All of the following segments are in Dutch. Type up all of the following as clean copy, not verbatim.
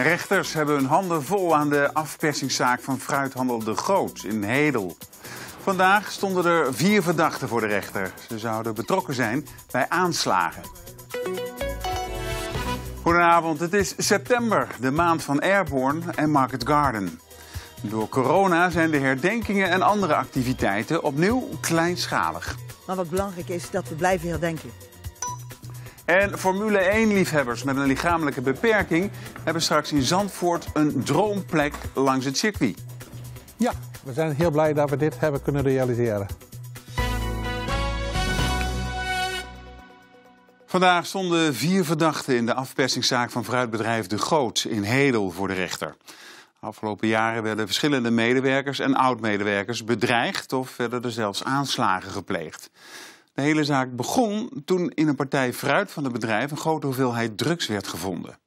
Rechters hebben hun handen vol aan de afpersingszaak van fruithandel De Groot in Hedel. Vandaag stonden er 4 verdachten voor de rechter. Ze zouden betrokken zijn bij aanslagen. Goedenavond, het is september, de maand van Airborne en Market Garden. Door corona zijn de herdenkingen en andere activiteiten opnieuw kleinschalig. Maar wat belangrijk is, dat we blijven herdenken. En Formule 1-liefhebbers met een lichamelijke beperking hebben straks in Zandvoort een droomplek langs het circuit. Ja, we zijn heel blij dat we dit hebben kunnen realiseren. Vandaag stonden 4 verdachten in de afpersingszaak van fruitbedrijf De Groot in Hedel voor de rechter. Afgelopen jaren werden verschillende medewerkers en oud-medewerkers bedreigd of werden er zelfs aanslagen gepleegd. De hele zaak begon toen in een partij fruit van het bedrijf een grote hoeveelheid drugs werd gevonden.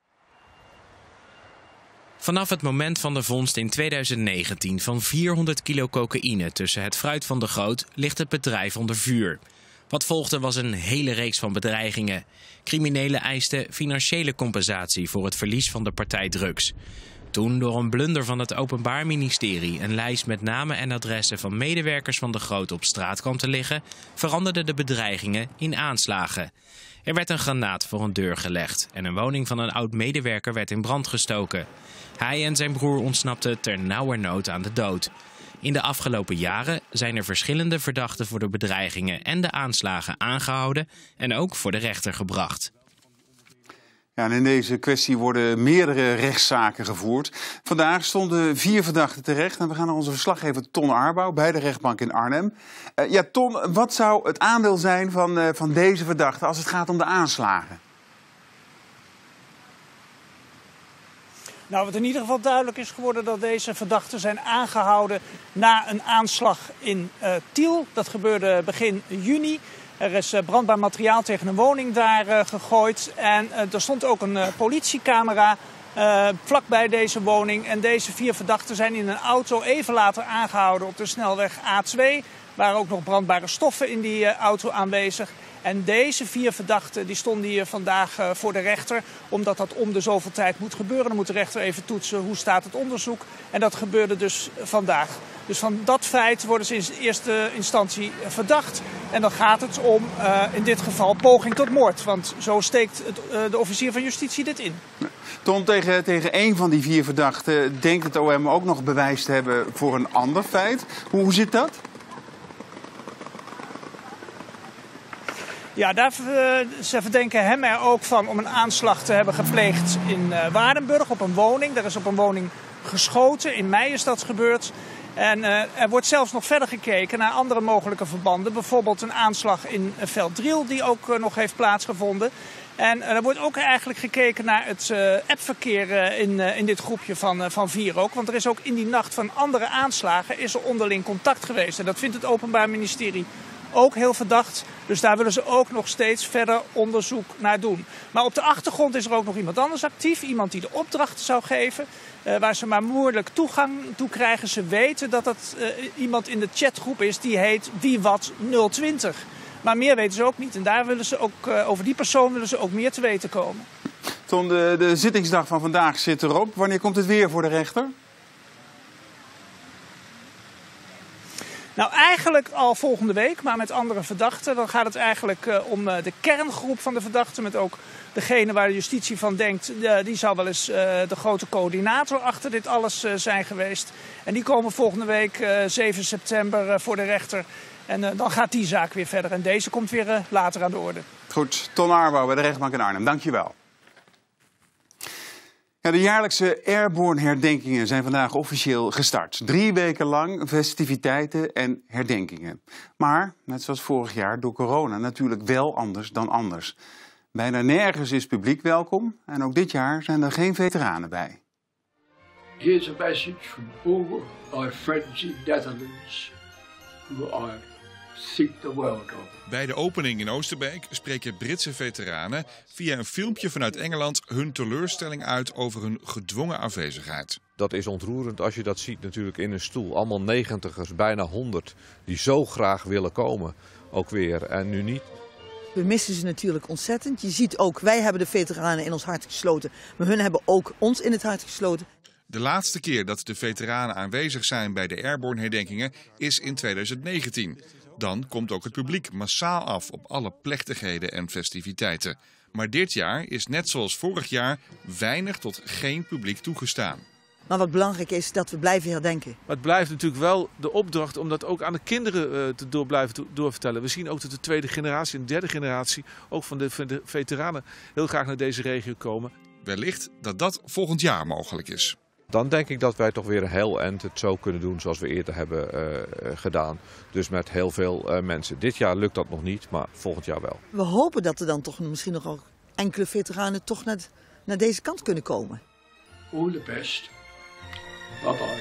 Vanaf het moment van de vondst in 2019 van 400 kilo cocaïne tussen het fruit van De Groot ligt het bedrijf onder vuur. Wat volgde was een hele reeks van bedreigingen. Criminelen eisten financiële compensatie voor het verlies van de partij drugs. Toen door een blunder van het Openbaar Ministerie een lijst met namen en adressen van medewerkers van De Groot op straat kwam te liggen, veranderden de bedreigingen in aanslagen. Er werd een granaat voor een deur gelegd en een woning van een oud-medewerker werd in brand gestoken. Hij en zijn broer ontsnapten ternauwernood aan de dood. In de afgelopen jaren zijn er verschillende verdachten voor de bedreigingen en de aanslagen aangehouden en ook voor de rechter gebracht. Ja, en in deze kwestie worden meerdere rechtszaken gevoerd. Vandaag stonden 4 verdachten terecht en we gaan naar onze verslaggever Ton Arbouw bij de rechtbank in Arnhem. Ja, Ton, wat zou het aandeel zijn van deze verdachten als het gaat om de aanslagen? Nou, wat in ieder geval duidelijk is geworden dat deze verdachten zijn aangehouden na een aanslag in Tiel. Dat gebeurde begin juni. Er is brandbaar materiaal tegen een woning daar gegooid. En er stond ook een politiecamera vlakbij deze woning. En deze 4 verdachten zijn in een auto even later aangehouden op de snelweg A2. Er waren ook nog brandbare stoffen in die auto aanwezig. En deze 4 verdachten die stonden hier vandaag voor de rechter. Omdat dat om de zoveel tijd moet gebeuren. Dan moet de rechter even toetsen hoe staat het onderzoek. En dat gebeurde dus vandaag. Dus van dat feit worden ze in eerste instantie verdacht. En dan gaat het om in dit geval poging tot moord. Want zo steekt de officier van justitie dit in. Ton, tegen één van die 4 verdachten denkt het OM ook nog bewijs te hebben voor een ander feit. Hoe zit dat? Ja, ze verdenken hem er ook van om een aanslag te hebben gepleegd in Waardenburg op een woning. Daar is op een woning geschoten. In mei is dat gebeurd. En er wordt zelfs nog verder gekeken naar andere mogelijke verbanden. Bijvoorbeeld een aanslag in Velddriel die ook nog heeft plaatsgevonden. En er wordt ook eigenlijk gekeken naar het appverkeer in dit groepje van 4 ook. Want er is ook in die nacht van andere aanslagen is er onderling contact geweest. En dat vindt het Openbaar Ministerie ook heel verdacht. Dus daar willen ze ook nog steeds verder onderzoek naar doen. Maar op de achtergrond is er ook nog iemand anders actief. Iemand die de opdrachten zou geven. Waar ze maar moeilijk toegang toe krijgen. Ze weten dat dat iemand in de chatgroep is die heet wiewat020. Maar meer weten ze ook niet. En daar willen ze ook, over die persoon willen ze ook meer te weten komen. Ton, de zittingsdag van vandaag zit erop. Wanneer komt het weer voor de rechter? Nou, eigenlijk al volgende week, maar met andere verdachten. Dan gaat het eigenlijk om de kerngroep van de verdachten. Met ook degene waar de justitie van denkt, die zou wel eens de grote coördinator achter dit alles zijn geweest. En die komen volgende week 7 september voor de rechter. En dan gaat die zaak weer verder. En deze komt weer later aan de orde. Goed, Ton Arbouw bij de rechtbank in Arnhem. Dankjewel. Ja, de jaarlijkse Airborne herdenkingen zijn vandaag officieel gestart. 3 weken lang festiviteiten en herdenkingen. Maar, net zoals vorig jaar, door corona natuurlijk wel anders dan anders. Bijna nergens is publiek welkom en ook dit jaar zijn er geen veteranen bij. Here's a message from all our friends in Netherlands who I think the world of. Bij de opening in Oosterbeek spreken Britse veteranen via een filmpje vanuit Engeland hun teleurstelling uit over hun gedwongen afwezigheid. Dat is ontroerend als je dat ziet natuurlijk in een stoel. Allemaal 90ers, bijna 100, die zo graag willen komen. Ook weer en nu niet. We missen ze natuurlijk ontzettend. Je ziet ook, wij hebben de veteranen in ons hart gesloten. Maar hun hebben ook ons in het hart gesloten. De laatste keer dat de veteranen aanwezig zijn bij de Airborne-herdenkingen is in 2019. Dan komt ook het publiek massaal af op alle plechtigheden en festiviteiten. Maar dit jaar is net zoals vorig jaar weinig tot geen publiek toegestaan. Maar wat belangrijk is, dat we blijven herdenken. Maar het blijft natuurlijk wel de opdracht om dat ook aan de kinderen te blijven doorvertellen. We zien ook dat de tweede generatie en de derde generatie, ook van de veteranen, heel graag naar deze regio komen. Wellicht dat dat volgend jaar mogelijk is. Dan denk ik dat wij toch weer heel eind het zo kunnen doen zoals we eerder hebben gedaan. Dus met heel veel mensen. Dit jaar lukt dat nog niet, maar volgend jaar wel. We hopen dat er dan toch misschien nog ook enkele veteranen toch naar deze kant kunnen komen. All the best. Bye bye.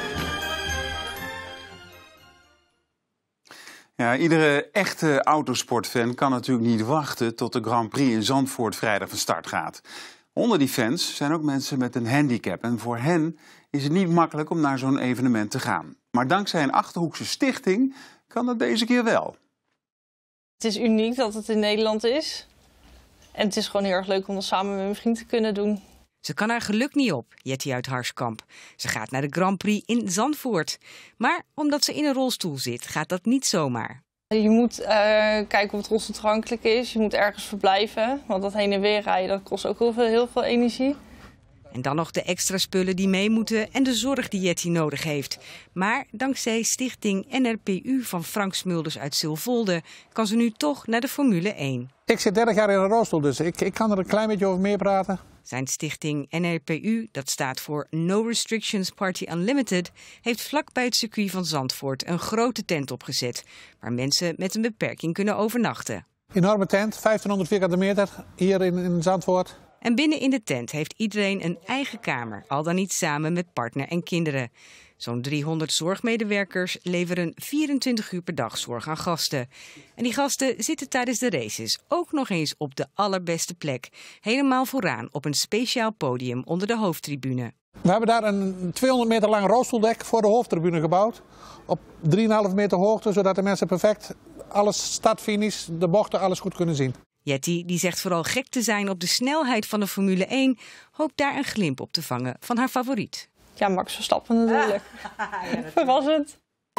Ja, iedere echte autosportfan kan natuurlijk niet wachten tot de Grand Prix in Zandvoort vrijdag van start gaat. Onder die fans zijn ook mensen met een handicap en voor hen is het niet makkelijk om naar zo'n evenement te gaan. Maar dankzij een Achterhoekse stichting kan dat deze keer wel. Het is uniek dat het in Nederland is. En het is gewoon heel erg leuk om dat samen met mijn vriend te kunnen doen. Ze kan haar geluk niet op, Jetty uit Harskamp. Ze gaat naar de Grand Prix in Zandvoort. Maar omdat ze in een rolstoel zit, gaat dat niet zomaar. Je moet kijken of het rolstoel toegankelijk is. Je moet ergens verblijven. Want dat heen en weer rijden, dat kost ook heel veel energie. En dan nog de extra spullen die mee moeten en de zorg die Jetty nodig heeft. Maar dankzij stichting NRPU van Frank Smulders uit Silvolde kan ze nu toch naar de Formule 1. Ik zit 30 jaar in een rolstoel, dus ik kan er een klein beetje over meepraten. Zijn stichting NRPU, dat staat voor No Restrictions Party Unlimited, heeft vlak bij het circuit van Zandvoort een grote tent opgezet, waar mensen met een beperking kunnen overnachten. Enorme tent, 1500 vierkante meter, hier in Zandvoort. En binnen in de tent heeft iedereen een eigen kamer, al dan niet samen met partner en kinderen. Zo'n 300 zorgmedewerkers leveren 24 uur per dag zorg aan gasten. En die gasten zitten tijdens de races ook nog eens op de allerbeste plek. Helemaal vooraan op een speciaal podium onder de hoofdtribune. We hebben daar een 200 meter lang rolstoeldek voor de hoofdtribune gebouwd. Op 3,5 meter hoogte, zodat de mensen perfect alles start-finish, de bochten, alles goed kunnen zien. Jetty, die zegt vooral gek te zijn op de snelheid van de Formule 1, hoopt daar een glimp op te vangen van haar favoriet. Ja, Max Verstappen natuurlijk. Verrassend.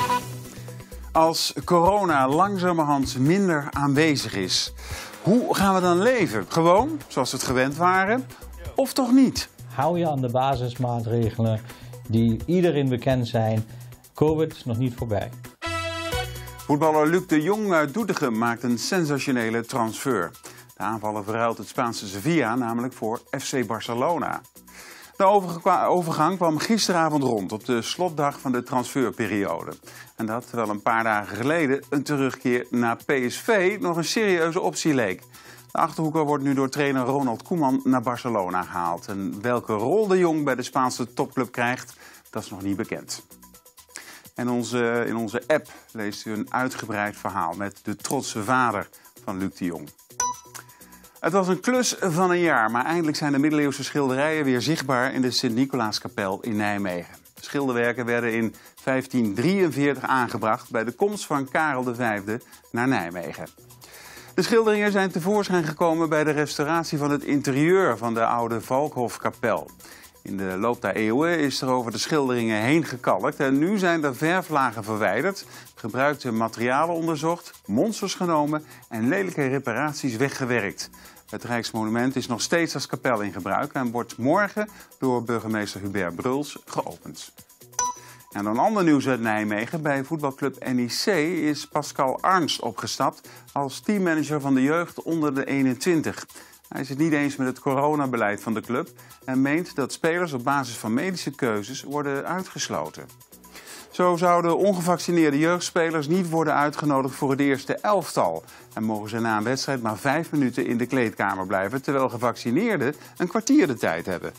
Als corona langzamerhand minder aanwezig is, hoe gaan we dan leven? Gewoon, zoals we het gewend waren, of toch niet? Hou je aan de basismaatregelen die iedereen bekend zijn. COVID is nog niet voorbij. Voetballer Luc de Jong uit Doetinchem maakt een sensationele transfer. De aanvaller verruilt het Spaanse Sevilla namelijk voor FC Barcelona. De overgang kwam gisteravond rond op de slotdag van de transferperiode. En dat terwijl een paar dagen geleden een terugkeer naar PSV nog een serieuze optie leek. De Achterhoeker wordt nu door trainer Ronald Koeman naar Barcelona gehaald. En welke rol de Jong bij de Spaanse topclub krijgt, dat is nog niet bekend. En in onze app leest u een uitgebreid verhaal met de trotse vader van Luc de Jong. Het was een klus van een jaar, maar eindelijk zijn de middeleeuwse schilderijen weer zichtbaar in de Sint-Nicolaaskapel in Nijmegen. De schilderwerken werden in 1543 aangebracht bij de komst van Karel V naar Nijmegen. De schilderingen zijn tevoorschijn gekomen bij de restauratie van het interieur van de oude Valkhofkapel. In de loop der eeuwen is er over de schilderingen heen gekalkt en nu zijn de verflagen verwijderd, gebruikte materialen onderzocht, monsters genomen en lelijke reparaties weggewerkt. Het Rijksmonument is nog steeds als kapel in gebruik en wordt morgen door burgemeester Hubert Bruls geopend. En dan ander nieuws uit Nijmegen. Bij voetbalclub NEC is Pascal Arns opgestapt als teammanager van de jeugd onder de 21. Hij is het niet eens met het coronabeleid van de club en meent dat spelers op basis van medische keuzes worden uitgesloten. Zo zouden ongevaccineerde jeugdspelers niet worden uitgenodigd voor het eerste elftal. En mogen ze na een wedstrijd maar 5 minuten in de kleedkamer blijven, terwijl gevaccineerden een kwartier de tijd hebben.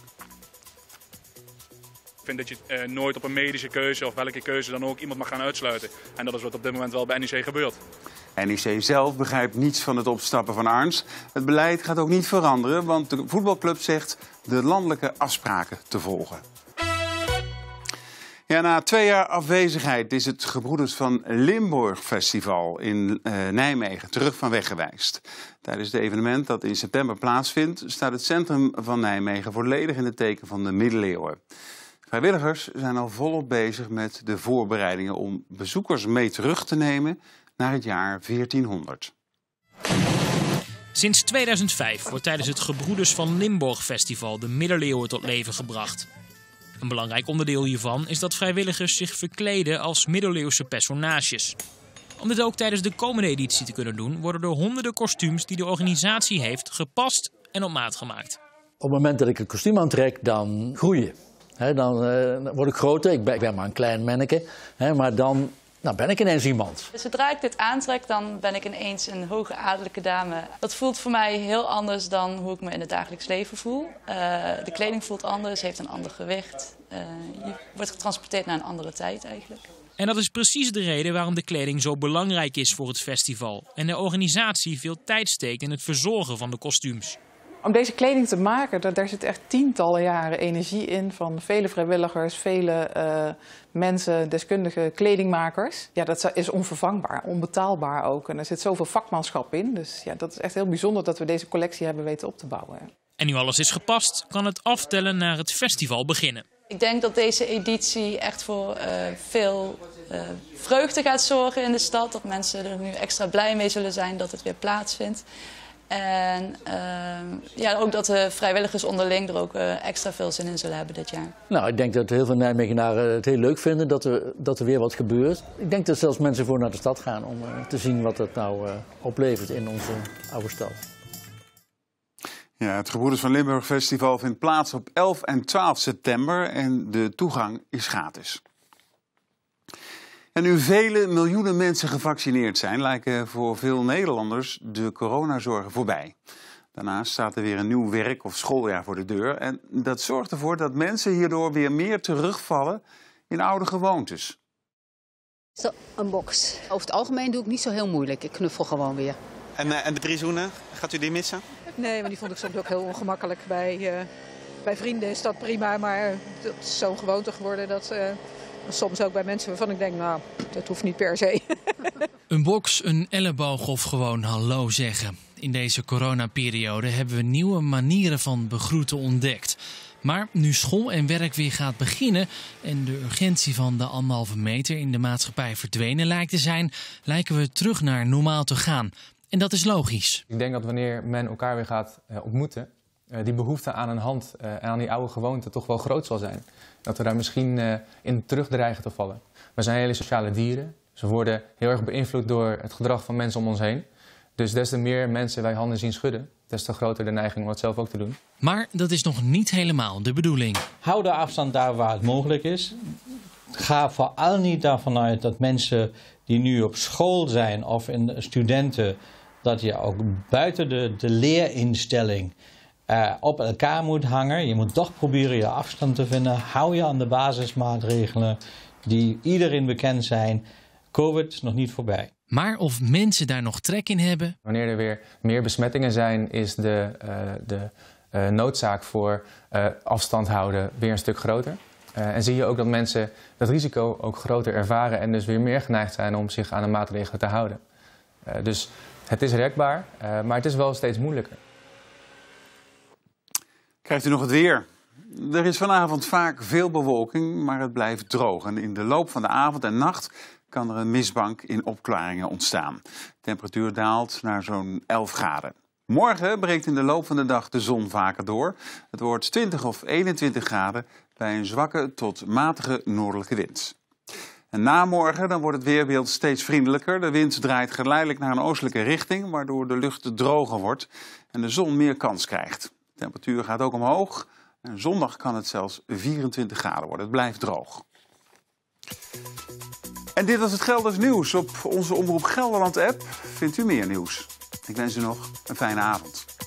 Ik vind dat je nooit op een medische keuze of welke keuze dan ook iemand mag gaan uitsluiten. En dat is wat op dit moment wel bij NEC gebeurt. NEC zelf begrijpt niets van het opstappen van Arns. Het beleid gaat ook niet veranderen, want de voetbalclub zegt de landelijke afspraken te volgen. Ja, na 2 jaar afwezigheid is het Gebroeders van Limburg Festival in Nijmegen terug van weg geweest. Tijdens het evenement dat in september plaatsvindt, staat het centrum van Nijmegen volledig in het teken van de middeleeuwen. Vrijwilligers zijn al volop bezig met de voorbereidingen om bezoekers mee terug te nemen naar het jaar 1400. Sinds 2005 wordt tijdens het Gebroeders van Limburg Festival de middeleeuwen tot leven gebracht. Een belangrijk onderdeel hiervan is dat vrijwilligers zich verkleden als middeleeuwse personages. Om dit ook tijdens de komende editie te kunnen doen, worden er honderden kostuums die de organisatie heeft gepast en op maat gemaakt. Op het moment dat ik een kostuum aantrek, dan groei je. Dan word ik groter, ik ben maar een klein manneke, maar dan ben ik ineens iemand. Zodra ik dit aantrek, dan ben ik ineens een hoge adellijke dame. Dat voelt voor mij heel anders dan hoe ik me in het dagelijks leven voel. De kleding voelt anders, heeft een ander gewicht. Je wordt getransporteerd naar een andere tijd eigenlijk. En dat is precies de reden waarom de kleding zo belangrijk is voor het festival. En de organisatie veel tijd steekt in het verzorgen van de kostuums. Om deze kleding te maken, daar zit echt tientallen jaren energie in van vele vrijwilligers, vele mensen, deskundige kledingmakers. Ja, dat is onvervangbaar, onbetaalbaar ook. En er zit zoveel vakmanschap in. Dus ja, dat is echt heel bijzonder dat we deze collectie hebben weten op te bouwen. En nu alles is gepast, kan het aftellen naar het festival beginnen. Ik denk dat deze editie echt voor veel vreugde gaat zorgen in de stad. Dat mensen er nu extra blij mee zullen zijn dat het weer plaatsvindt. En ook dat de vrijwilligers onderling er ook extra veel zin in zullen hebben dit jaar. Nou, ik denk dat heel veel Nijmegenaren het heel leuk vinden dat er weer wat gebeurt. Ik denk dat zelfs mensen voor naar de stad gaan om te zien wat het nou oplevert in onze oude stad. Ja, het Gebroeders van Limburg Festival vindt plaats op 11 en 12 september en de toegang is gratis. En nu vele miljoenen mensen gevaccineerd zijn, lijken voor veel Nederlanders de coronazorgen voorbij. Daarnaast staat er weer een nieuw werk- of schooljaar voor de deur. En dat zorgt ervoor dat mensen hierdoor weer meer terugvallen in oude gewoontes. Zo, een box. Over het algemeen doe ik niet zo heel moeilijk. Ik knuffel gewoon weer. En de 3 zoenen, gaat u die missen? Nee, maar die vond ik soms ook heel ongemakkelijk. Bij vrienden is dat prima, maar dat is zo'n gewoonte geworden dat... Soms ook bij mensen waarvan ik denk, nou, dat hoeft niet per se. Een box, een elleboog of gewoon hallo zeggen. In deze coronaperiode hebben we nieuwe manieren van begroeten ontdekt. Maar nu school en werk weer gaat beginnen en de urgentie van de 1,5 meter in de maatschappij verdwenen lijkt te zijn, lijken we terug naar normaal te gaan. En dat is logisch. Ik denk dat wanneer men elkaar weer gaat ontmoeten, die behoefte aan een hand en aan die oude gewoonte toch wel groot zal zijn. Dat we daar misschien in terug dreigen te vallen. We zijn hele sociale dieren. Ze worden heel erg beïnvloed door het gedrag van mensen om ons heen. Dus des te meer mensen wij handen zien schudden, des te groter de neiging om het zelf ook te doen. Maar dat is nog niet helemaal de bedoeling. Hou de afstand daar waar het mogelijk is. Ga vooral niet daarvan uit dat mensen die nu op school zijn of studenten, dat je ook buiten de leerinstelling op elkaar moet hangen. Je moet toch proberen je afstand te vinden. Hou je aan de basismaatregelen die iedereen bekend zijn. COVID is nog niet voorbij. Maar of mensen daar nog trek in hebben? Wanneer er weer meer besmettingen zijn, is de noodzaak voor afstand houden weer een stuk groter. En zie je ook dat mensen dat risico ook groter ervaren en dus weer meer geneigd zijn om zich aan de maatregelen te houden. Dus het is rekbaar, maar het is wel steeds moeilijker. Krijgt u nog het weer? Er is vanavond vaak veel bewolking, maar het blijft droog. En in de loop van de avond en nacht kan er een mistbank in opklaringen ontstaan. De temperatuur daalt naar zo'n 11 graden. Morgen breekt in de loop van de dag de zon vaker door. Het wordt 20 of 21 graden bij een zwakke tot matige noordelijke wind. En na morgen dan wordt het weerbeeld steeds vriendelijker. De wind draait geleidelijk naar een oostelijke richting, waardoor de lucht droger wordt en de zon meer kans krijgt. De temperatuur gaat ook omhoog. En zondag kan het zelfs 24 graden worden. Het blijft droog. En dit was het Gelders nieuws. Op onze Omroep Gelderland app vindt u meer nieuws. Ik wens u nog een fijne avond.